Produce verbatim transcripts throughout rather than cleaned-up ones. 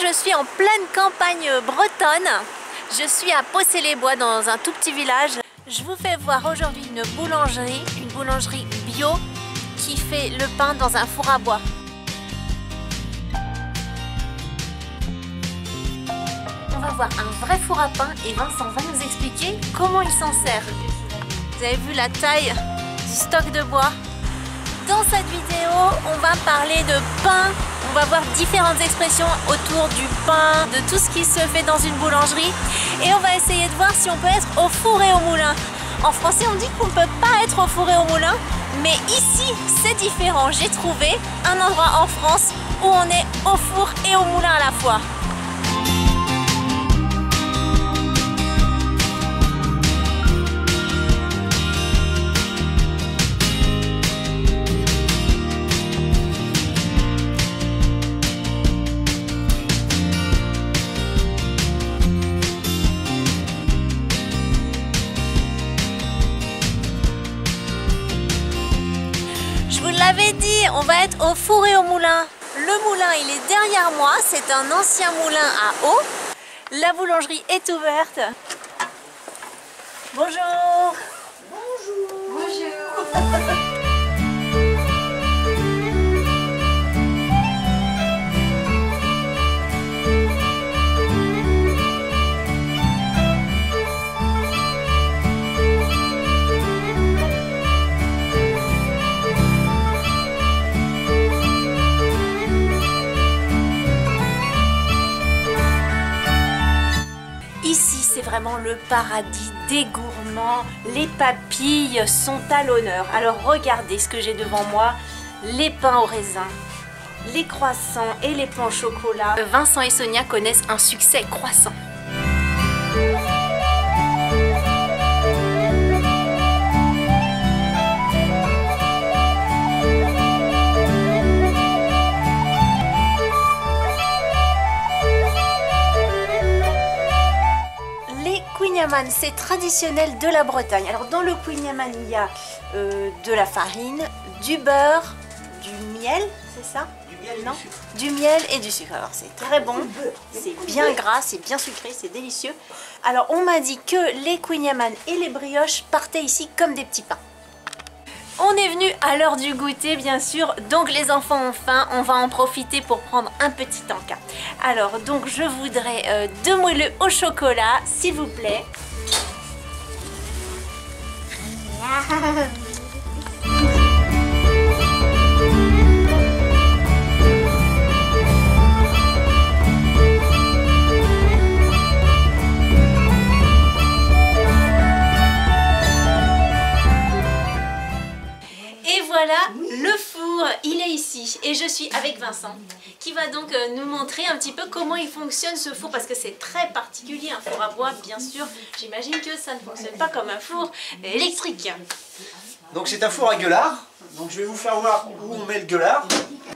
je suis en pleine campagne bretonne. Je suis à Possé-les-Bois dans un tout petit village. Je vous fais voir aujourd'hui une boulangerie, une boulangerie bio qui fait le pain dans un four à bois. On va voir un vrai four à pain et Vincent va nous expliquer comment il s'en sert. Vous avez vu la taille du stock de bois? Dans cette vidéo, on va parler de pain. On va voir différentes expressions autour du pain, de tout ce qui se fait dans une boulangerie. Et on va essayer de voir si on peut être au four et au moulin. En français, on dit qu'on ne peut pas être au four et au moulin. Mais ici, c'est différent. J'ai trouvé un endroit en France où on est au four et au moulin à la fois. J'avais dit, on va être au four et au moulin. Le moulin, il est derrière moi. C'est un ancien moulin à eau. La boulangerie est ouverte. Bonjour. Bonjour. Bonjour. C'est vraiment le paradis des gourmands. Les papilles sont à l'honneur. Alors regardez ce que j'ai devant moi. Les pains au raisin, les croissants et les pains au chocolat. Vincent et Sonia connaissent un succès croissant. C'est traditionnel de la Bretagne. Alors dans le kouign-amann, il y a euh, de la farine, du beurre, du miel, c'est ça? Du miel, non? Du miel et du sucre. Alors c'est très bon, c'est bien gras, c'est bien sucré, c'est délicieux. Alors on m'a dit que les kouign-amann et les brioches partaient ici comme des petits pains. On est venu à l'heure du goûter, bien sûr, donc les enfants ont faim, on va en profiter pour prendre un petit encas. Alors, donc je voudrais euh, deux moelleux au chocolat, s'il vous plaît. Voilà, le four, il est ici et je suis avec Vincent qui va donc nous montrer un petit peu comment il fonctionne ce four parce que c'est très particulier, un four à bois bien sûr. J'imagine que ça ne fonctionne pas comme un four électrique. Donc c'est un four à gueulard, donc je vais vous faire voir où on met le gueulard.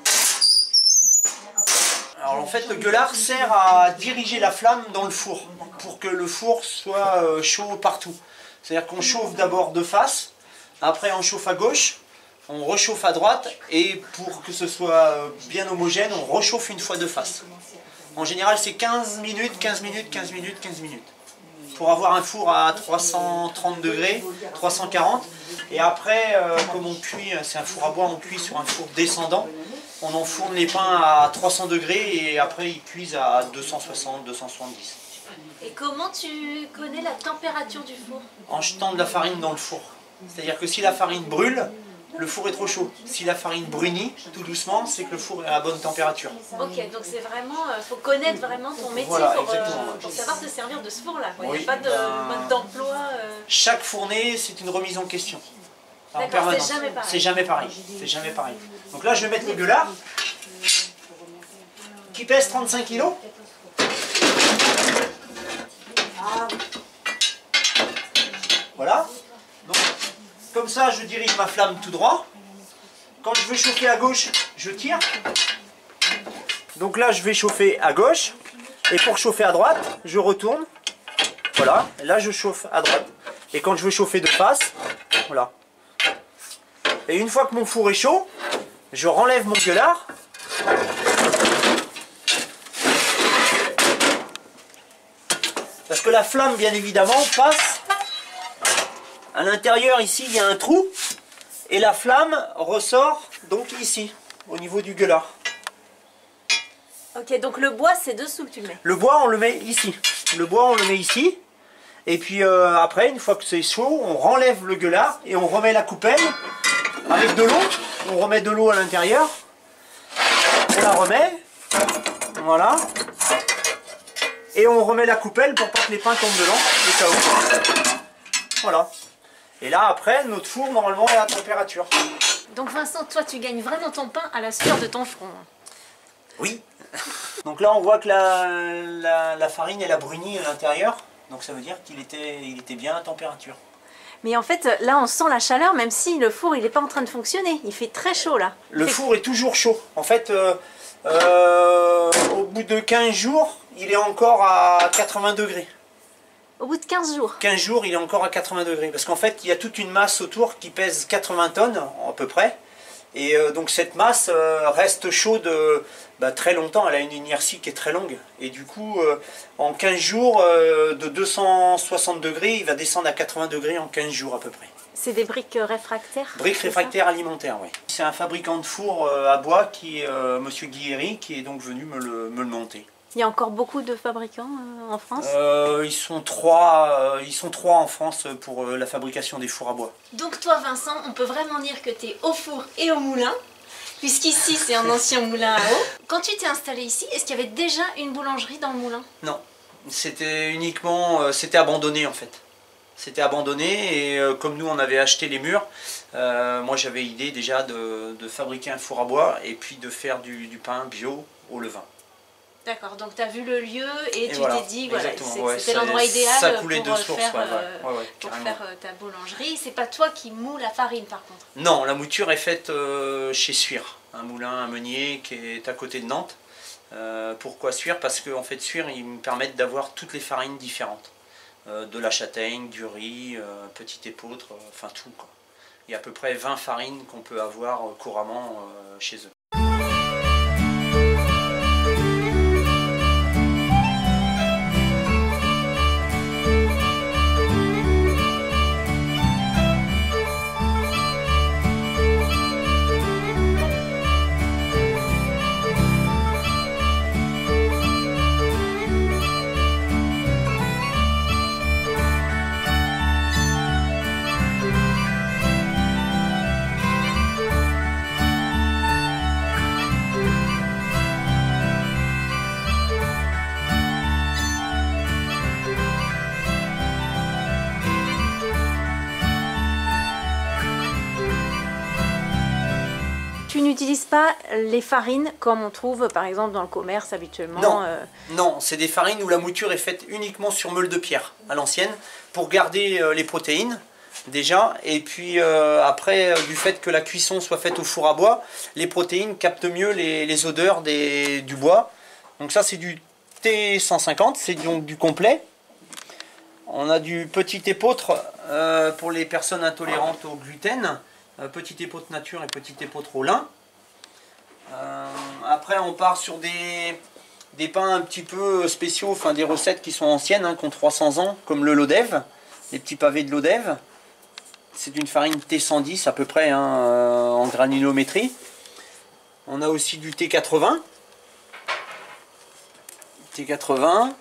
Alors en fait le gueulard sert à diriger la flamme dans le four pour que le four soit chaud partout. C'est-à-dire qu'on chauffe d'abord de face, après on chauffe à gauche. On réchauffe à droite et pour que ce soit bien homogène, on réchauffe une fois de face. En général, c'est quinze minutes, quinze minutes, quinze minutes, quinze minutes. Pour avoir un four à trois cent trente degrés, trois cent quarante. Et après, euh, comme on cuit, c'est un four à bois, on cuit sur un four descendant. On enfourne les pains à trois cents degrés et après ils cuisent à deux cent soixante, deux cent soixante-dix. Et comment tu connais la température du four? En jetant de la farine dans le four. C'est-à-dire que si la farine brûle, le four est trop chaud. Si la farine brunit tout doucement, c'est que le four est à la bonne température. Ok, donc c'est vraiment, il euh, faut connaître vraiment ton métier voilà, pour, euh, ouais. pour savoir te servir de ce four-là. Il Oui, n'y a pas de ben... mode d'emploi. Euh... Chaque fournée, c'est une remise en question. En permanence. C'est jamais pareil. C'est jamais pareil. C'est jamais pareil. Donc là, je vais mettre le gueulard qui pèse trente-cinq kilos. Voilà. Donc, comme ça, je dirige ma flamme tout droit. Quand je veux chauffer à gauche, je tire. Donc là, je vais chauffer à gauche. Et pour chauffer à droite, je retourne. Voilà. Et là, je chauffe à droite. Et quand je veux chauffer de face, voilà. Et une fois que mon four est chaud, je renlève mon gueulard. Parce que la flamme, bien évidemment, passe. À l'intérieur, ici, il y a un trou. Et la flamme ressort donc ici, au niveau du gueulard. Ok, donc le bois, c'est dessous que tu le mets. Le bois, on le met ici. Le bois, on le met ici. Et puis euh, après, une fois que c'est chaud, on renlève le gueulard et on remet la coupelle avec de l'eau. On remet de l'eau à l'intérieur. On la remet. Voilà. Et on remet la coupelle pour pas que les pains tombent dedans. Le chaos. Voilà. Et là, après, notre four, normalement, est à température. Donc Vincent, toi, tu gagnes vraiment ton pain à la sueur de ton front. Oui. Donc là, on voit que la, la, la farine, elle a bruni à l'intérieur. Donc ça veut dire qu'il était, il était bien à température. Mais en fait, là, on sent la chaleur, même si le four, il n'est pas en train de fonctionner. Il fait très chaud, là. Il le fait... four est toujours chaud. En fait, euh, euh, au bout de quinze jours, il est encore à quatre-vingts degrés. Au bout de quinze jours. quinze jours, il est encore à quatre-vingts degrés. Parce qu'en fait, il y a toute une masse autour qui pèse quatre-vingts tonnes, à peu près. Et euh, donc cette masse euh, reste chaude euh, bah, très longtemps. Elle a une inertie qui est très longue. Et du coup, euh, en quinze jours, euh, de deux cent soixante degrés, il va descendre à quatre-vingts degrés en quinze jours à peu près. C'est des briques réfractaires? Briques réfractaires alimentaires, oui. C'est un fabricant de fours euh, à bois, qui est euh, Monsieur Guilhéry, qui est donc venu me le, me le monter. Il y a encore beaucoup de fabricants euh, en France? euh, ils, sont trois, euh, ils sont trois en France pour euh, la fabrication des fours à bois. Donc toi Vincent, on peut vraiment dire que tu es au four et au moulin, puisqu'ici c'est un ancien moulin à eau. Quand tu t'es installé ici, est-ce qu'il y avait déjà une boulangerie dans le moulin? Non, c'était uniquement, euh, c'était abandonné en fait. C'était abandonné et euh, comme nous on avait acheté les murs, euh, moi j'avais l'idée déjà de, de fabriquer un four à bois et puis de faire du, du pain bio au levain. D'accord, donc tu as vu le lieu et, et tu voilà, t'es dit voilà, c'était ouais, l'endroit idéal ça pour, de faire, source, ouais, euh, ouais, ouais, pour faire euh, ta boulangerie. C'est pas toi qui moules la farine par contre? Non, la mouture est faite euh, chez Suire, un moulin, un meunier qui est à côté de Nantes. Euh, pourquoi Suire? Parce qu'en fait Suire, ils me permettent d'avoir toutes les farines différentes. Euh, de la châtaigne, du riz, euh, petit épeautre, euh, enfin tout quoi. Il y a à peu près vingt farines qu'on peut avoir euh, couramment euh, chez eux. Tu n'utilises pas les farines comme on trouve par exemple dans le commerce habituellement? Non, euh... non, c'est des farines où la mouture est faite uniquement sur meule de pierre à l'ancienne pour garder euh, les protéines déjà et puis euh, après euh, du fait que la cuisson soit faite au four à bois, les protéines captent mieux les, les odeurs des, du bois. Donc ça c'est du T cent cinquante, c'est donc du complet. On a du petit épeautre euh, pour les personnes intolérantes au gluten. Petit épeautre nature et petit épeautre au lin. Euh, après on part sur des, des pains un petit peu spéciaux, enfin des recettes qui sont anciennes, hein, qui ont trois cents ans, comme le Lodève, les petits pavés de Lodève. C'est d'une farine T cent dix à peu près, hein, euh, en granulométrie. On a aussi du T quatre-vingts. T quatre-vingts.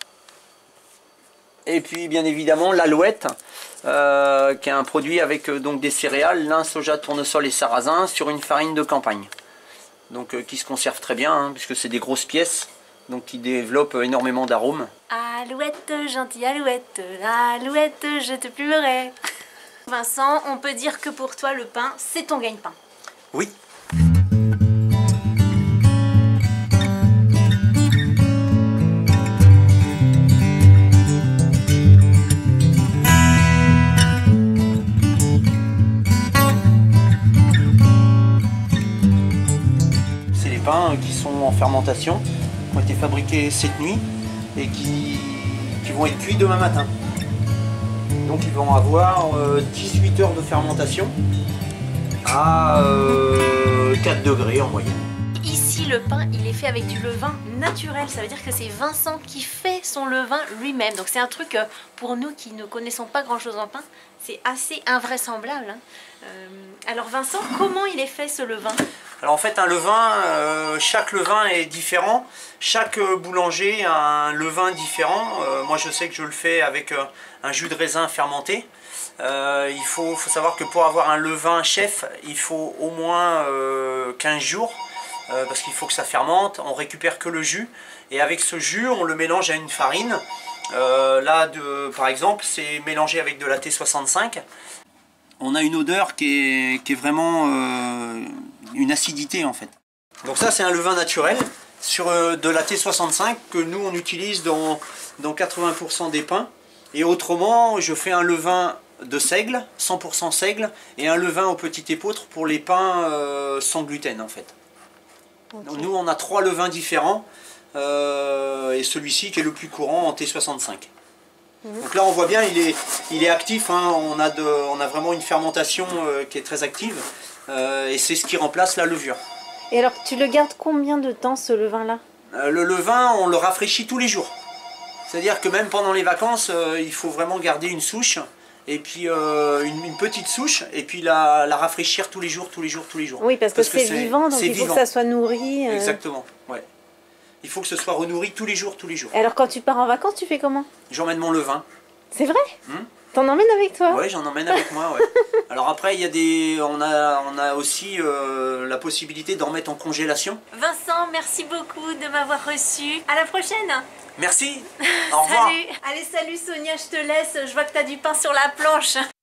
Et puis bien évidemment l'Alouette, euh, qui est un produit avec euh, donc des céréales, lin, soja, tournesol et sarrasin sur une farine de campagne. Donc euh, qui se conserve très bien, hein, puisque c'est des grosses pièces, donc qui développent euh, énormément d'arômes. Alouette, gentille alouette, alouette, je te pleurais. Vincent, on peut dire que pour toi le pain, c'est ton gagne-pain. Oui. Qui sont en fermentation, qui ont été fabriqués cette nuit et qui, qui vont être cuits demain matin. Donc ils vont avoir euh, dix-huit heures de fermentation à euh, quatre degrés en moyenne. Ici le pain, il est fait avec du levain naturel. Ça veut dire que c'est Vincent qui fait son levain lui-même. Donc c'est un truc, euh, pour nous qui ne connaissons pas grand-chose en pain, c'est assez invraisemblable. Hein. Euh, alors Vincent, comment il est fait ce levain? Alors en fait un levain, euh, chaque levain est différent. Chaque boulanger a un levain différent. Euh, moi je sais que je le fais avec euh, un jus de raisin fermenté. Euh, il faut, faut savoir que pour avoir un levain chef, il faut au moins euh, quinze jours. Euh, parce qu'il faut que ça fermente, on récupère que le jus. Et avec ce jus, on le mélange à une farine. Euh, là, de, par exemple, c'est mélangé avec de la T soixante-cinq. On a une odeur qui est, qui est vraiment euh, une acidité en fait. Donc ça c'est un levain naturel sur euh, de la T soixante-cinq que nous on utilise dans, dans quatre-vingts pour cent des pains. Et autrement je fais un levain de seigle, cent pour cent seigle, et un levain au petit épeautre pour les pains euh, sans gluten en fait. Okay. Donc, nous on a trois levains différents euh, et celui-ci qui est le plus courant en T soixante-cinq. Donc là on voit bien il est, il est actif, hein. on, a de, on a vraiment une fermentation euh, qui est très active euh, et c'est ce qui remplace la levure. Et alors tu le gardes combien de temps ce levain là? euh, Le levain on le rafraîchit tous les jours. C'est à dire que même pendant les vacances euh, il faut vraiment garder une souche et puis euh, une, une petite souche et puis la, la rafraîchir tous les jours, tous les jours, tous les jours. Oui parce, parce que, que c'est vivant donc il faut vivant. Que ça soit nourri. Euh... Exactement, ouais. Il faut que ce soit renourri tous les jours, tous les jours. Et alors quand tu pars en vacances, tu fais comment? J'emmène mon levain. C'est vrai? Hum T'en emmènes avec toi? Oui, j'en emmène avec moi, ouais. Alors après, il y a des, on a, on a aussi euh, la possibilité d'en mettre en congélation. Vincent, merci beaucoup de m'avoir reçu. À la prochaine. Merci. Au revoir. Salut. Allez, salut Sonia, je te laisse. Je vois que tu as du pain sur la planche.